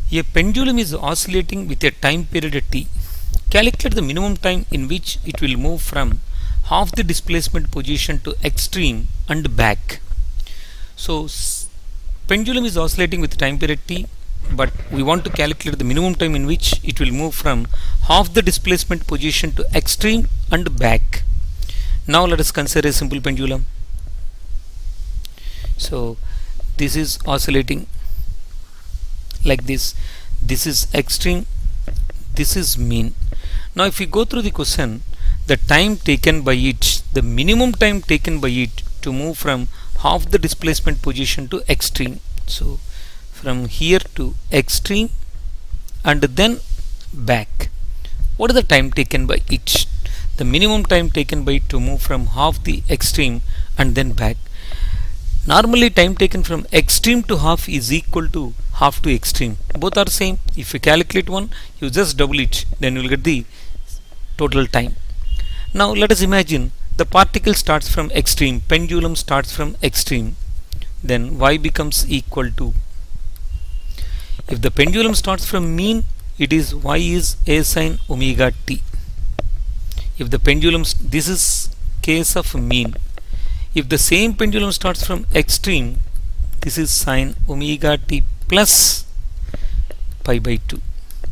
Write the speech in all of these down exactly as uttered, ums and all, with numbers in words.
A pendulum is oscillating with a time period t. Calculate the minimum time in which it will move from half the displacement position to extreme and back. So pendulum is oscillating with time period t, but we want to calculate the minimum time in which it will move from half the displacement position to extreme and back. Now let us consider a simple pendulum. So this is oscillating like this. This is extreme, this is mean. Now if we go through the question, the time taken by it, the minimum time taken by it to move from half the displacement position to extreme. So from here to extreme and then back. What is the time taken by it? The minimum time taken by it to move from half the extreme and then back. Normally time taken from extreme to half is equal to half to extreme. Both are same. If you calculate one, you just double it, then you will get the total time. Now let us imagine the particle starts from extreme, pendulum starts from extreme. Then y becomes equal to, if the pendulum starts from mean, it is y is a sine omega t. If the pendulum, this is case of mean. If the same pendulum starts from extreme, this is sine omega t plus pi by two.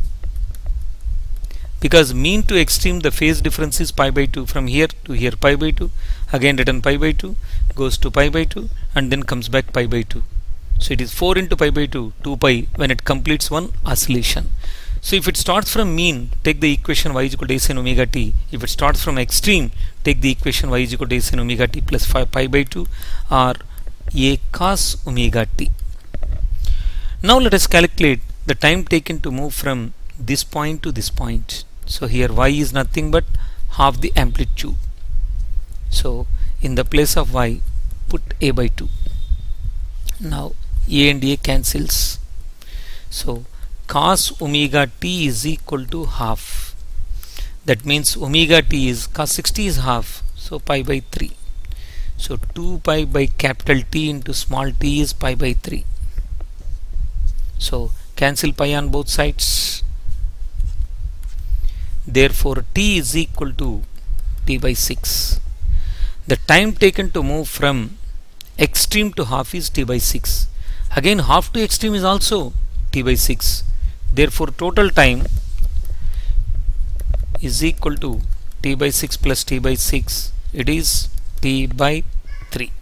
Because mean to extreme, the phase difference is pi by two. From here to here pi by two, again written pi by two, goes to pi by two, and then comes back pi by two. So it is four into pi by two, two pi, when it completes one oscillation. So if it starts from mean, take the equation y is equal to a sin omega t. If it starts from extreme, take the equation y is equal to a sin omega t plus pi by two, or a cos omega t. Now let us calculate the time taken to move from this point to this point. So here y is nothing but half the amplitude. So in the place of y, put a by two. Now a and a cancels. So cos omega t is equal to half. That means omega t is, cos sixty is half, so pi by three. So two pi by capital T into small t is pi by three. So cancel pi on both sides. Therefore t is equal to t by six. The time taken to move from extreme to half is t by six. Again half to extreme is also t by six. Therefore total time is equal to t by six plus t by six. It is t by three.